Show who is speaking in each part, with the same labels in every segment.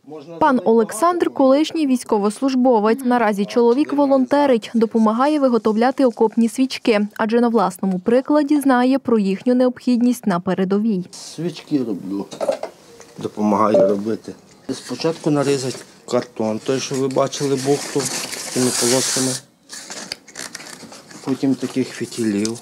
Speaker 1: Пан Олександр – колишній військовослужбовець. Наразі чоловік волонтерить, допомагає виготовляти окопні свічки, адже на власному прикладі знає про їхню необхідність на передовій.
Speaker 2: Свічки роблю, допомагаю робити. Спочатку нарізати картон, той, що ви бачили, бухту з цими полосками. Потім таких фітілів.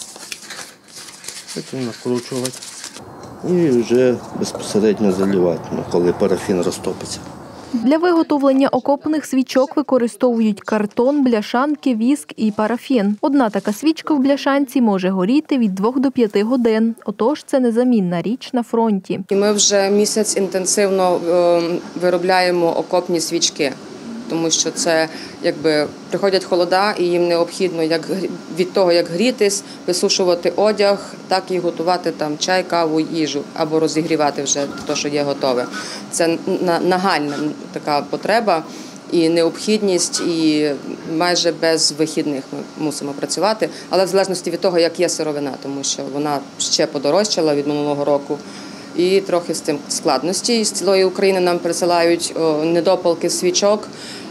Speaker 2: Потім накручувати. І вже безпосередньо заливати, коли парафін розтопиться.
Speaker 1: Для виготовлення окопних свічок використовують картон, бляшанки, віск і парафін. Одна така свічка в бляшанці може горіти від 2 до 5 годин. Отож, це незамінна річ на фронті.
Speaker 3: Ми вже місяць інтенсивно виробляємо окопні свічки, тому що це приходять холода і їм необхідно від того, як грітись, висушувати одяг, так і готувати чай, каву, їжу або розігрівати вже те, що є готове. Це нагальна така потреба і необхідність, і майже без вихідних ми мусимо працювати, але в залежності від того, як є сировина, тому що вона ще подорожчала від минулого року. І трохи з цим складності. З цілої України нам присилають недопалки свічок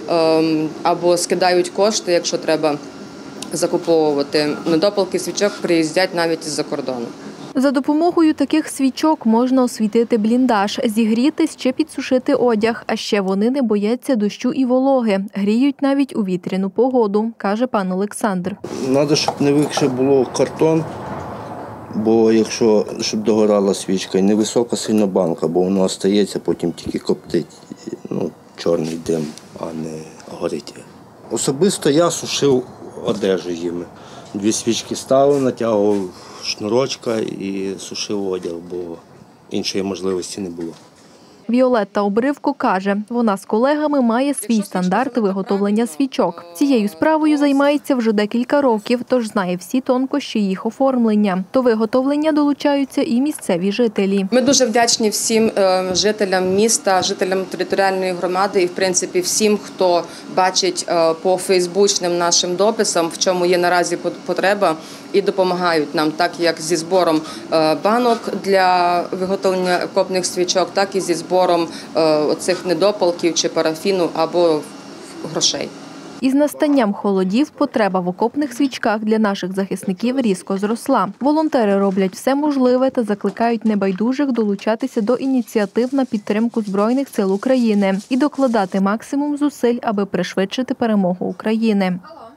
Speaker 3: або скидають кошти, якщо треба закуповувати. Недопалки свічок приїздять навіть із-за кордону.
Speaker 1: За допомогою таких свічок можна освітити бліндаж, зігрітись чи підсушити одяг. А ще вони не бояться дощу і вологи. Гріють навіть у вітряну погоду, каже пан Олександр.
Speaker 2: Треба, щоб не вихше було картон. Бо щоб догорала свічка, і невисока сильно банка, бо воно остається, потім тільки коптить, чорний дим, а не горить. Особисто я сушив одежу їми. 2 свічки ставив, натягував шнурочка і сушив одяг, бо іншої можливості не було.
Speaker 1: Віолетта Обривко каже, вона з колегами має свій стандарт виготовлення свічок. Цією справою займається вже декілька років, тож знає всі тонкощі їх оформлення. До виготовлення долучаються і місцеві жителі.
Speaker 3: Ми дуже вдячні всім жителям міста, жителям територіальної громади і, в принципі, всім, хто бачить по фейсбучним нашим дописам, в чому є наразі потреба, і допомагають нам, так як зі збором банок для виготовлення окопних свічок, так і зі збором оцих недопалків чи парафіну або грошей.
Speaker 1: Із настанням холодів потреба в окопних свічках для наших захисників різко зросла. Волонтери роблять все можливе та закликають небайдужих долучатися до ініціатив на підтримку Збройних сил України і докладати максимум зусиль, аби пришвидшити перемогу України.